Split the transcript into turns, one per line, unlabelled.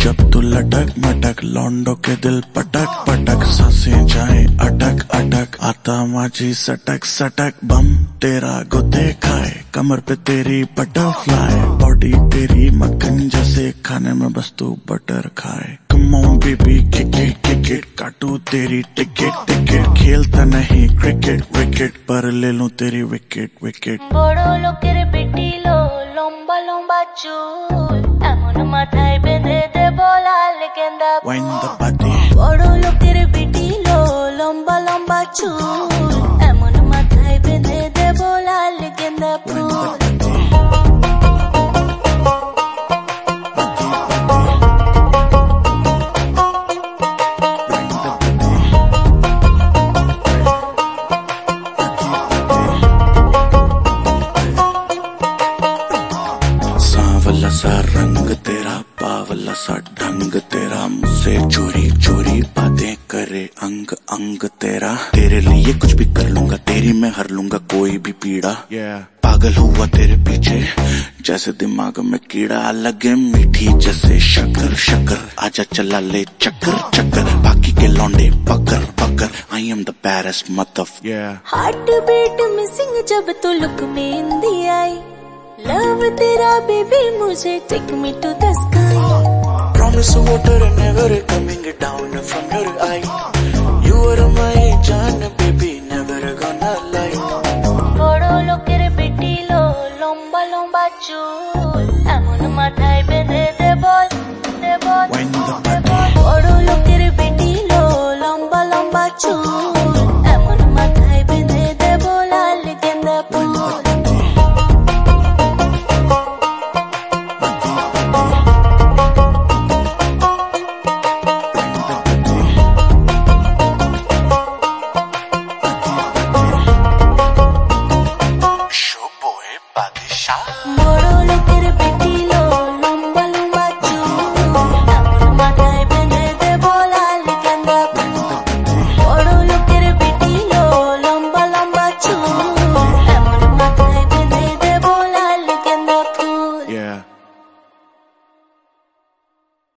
जब तू लटक मटक लौंडो के दिल पटक पटक सांसें जाए अटक अटक आता माझी सटक सटक बम तेरा गुते खाए कमर पे तेरी बटरफ्लाई बॉडी तेरी मक्खन जैसे खाने में बस तू बटर खाए come on baby kick it काटू तेरी टिकट टिकट खेलता नहीं क्रिकेट विकेट पर ले लूं तेरी विकेट विकेट
बड़ो लोकेर बेटी लो लंबा लंबा चूल एमन माथाय बेंधे दे बोला लेकेंदा
वाइन द पार्टी
बड़ो लोकेर बेटी लो लंबा लंबा चूल एमन माथाय बेंधे दे बोला लेकेंदा फूल
सावला सा रंग तेरा पावला सा ढंग तेरा मुझसे चोरी चोरी बातें करे अंग अंग तेरा तेरे लिए कुछ भी कर लूंगा तेरी मैं हर लूंगा कोई भी पीड़ा पागल हुआ तेरे पीछे जैसे दिमाग में कीड़ा लगे मीठी जैसे शक्कर शक्कर आजा चला ले चक्कर चक्कर बाकी के लौंडे पकड़ पकड़ I am the baddest mother
heart beat missing जब तू लुक में इंदी आई लव तेरा बेबी मुझे take me to the sky
promise water never coming down from your eye you are my जान बेबी नेवर गोना लाई
बड़ो लोकेर बेटी लो लंबा लंबा चूल एमन माथाय बेंधे दे बोल
वाइन द पार्टी
बड़ो लोकेर बेटी लो लंबा लंबा चूल एमन माथाय बेंधे दे बोला लेकेंदा फूल